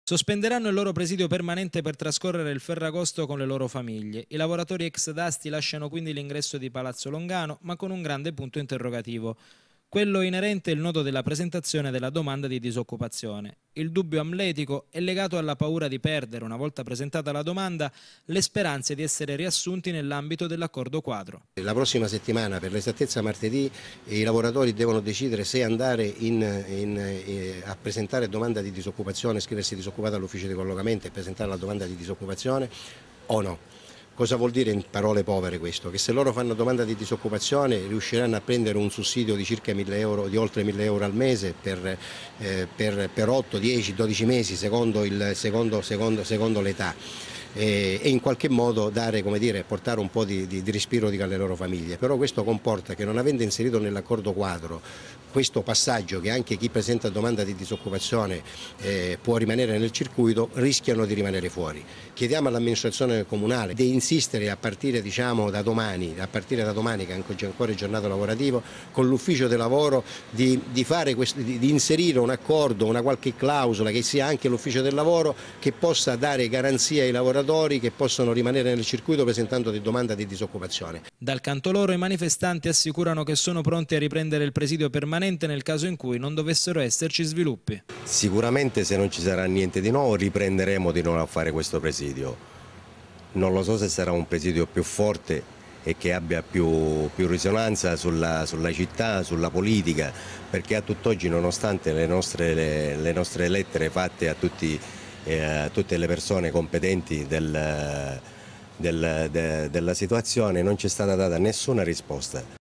Sospenderanno il loro presidio permanente per trascorrere il Ferragosto con le loro famiglie. I lavoratori ex Dasti lasciano quindi l'ingresso di Palazzo Longano, ma con un grande punto interrogativo. Quello inerente al nodo della presentazione della domanda di disoccupazione. Il dubbio amletico è legato alla paura di perdere, una volta presentata la domanda, le speranze di essere riassunti nell'ambito dell'accordo quadro. La prossima settimana, per l'esattezza martedì, i lavoratori devono decidere se andare a presentare domanda di disoccupazione, scriversi disoccupato all'ufficio di collocamento e presentare la domanda di disoccupazione o no. Cosa vuol dire in parole povere questo? Che se loro fanno domanda di disoccupazione riusciranno a prendere un sussidio di circa 1.000 euro, di oltre 1.000 euro al mese per 8, 10, 12 mesi secondo l'età. E in qualche modo dare, come dire, portare un po' di respiro alle loro famiglie. Però questo comporta che, non avendo inserito nell'accordo quadro questo passaggio che anche chi presenta domanda di disoccupazione può rimanere nel circuito, rischiano di rimanere fuori. Chiediamo all'amministrazione comunale di insistere a partire, da domani che c'è ancora il giornato lavorativo, con l'ufficio del lavoro di inserire un accordo, una qualche clausola che sia anche l'ufficio del lavoro, che possa dare garanzia ai lavoratori che possono rimanere nel circuito presentando domanda di disoccupazione. Dal canto loro i manifestanti assicurano che sono pronti a riprendere il presidio permanente nel caso in cui non dovessero esserci sviluppi. Sicuramente, se non ci sarà niente di nuovo, riprenderemo di nuovo a fare questo presidio. Non lo so se sarà un presidio più forte e che abbia più risonanza sulla città, sulla politica, perché a tutt'oggi, nonostante le nostre lettere fatte a tutte le persone competenti della situazione, non ci è stata data nessuna risposta.